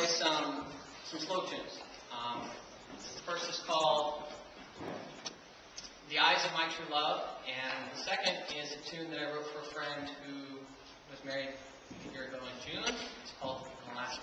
some slow tunes. The first is called The Eyes of My True Love, and the second is a tune that I wrote for a friend who was married a year ago in June. It's called Alaskan.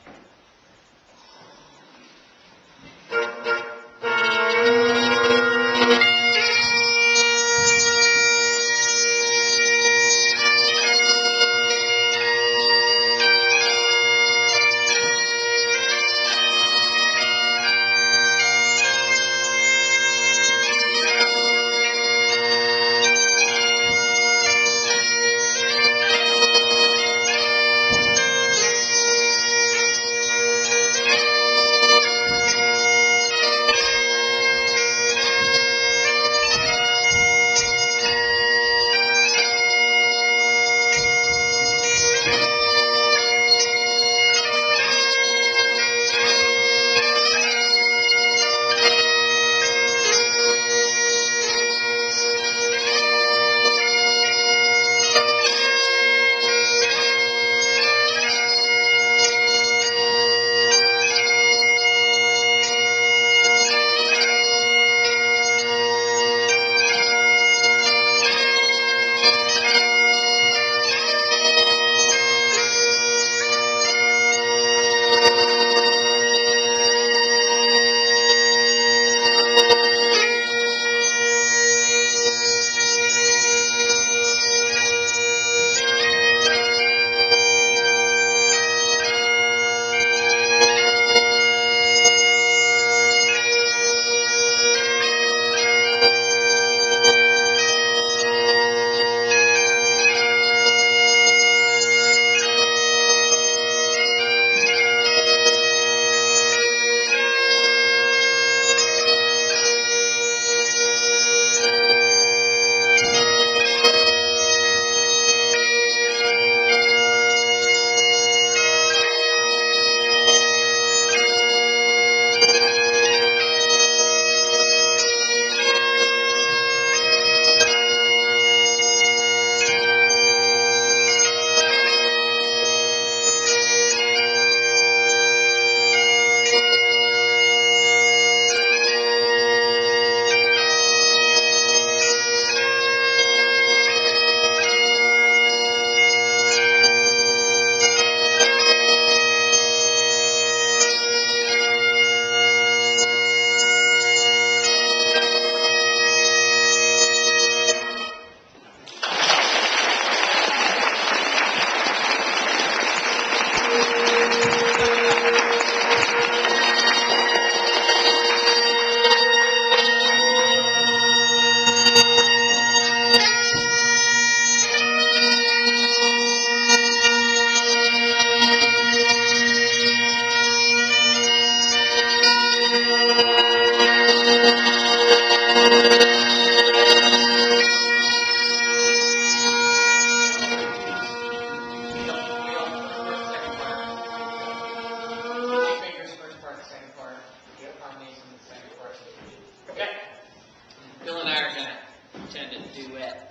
Bill and I are going to pretend to duet.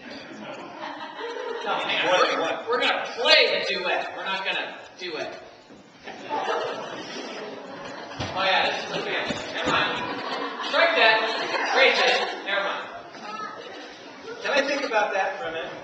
No, we're going to play the duet. We're not going to do it. Oh yeah, this is a band. Never mind. Strike that. Erase it. Never mind. Can I think about that for a minute?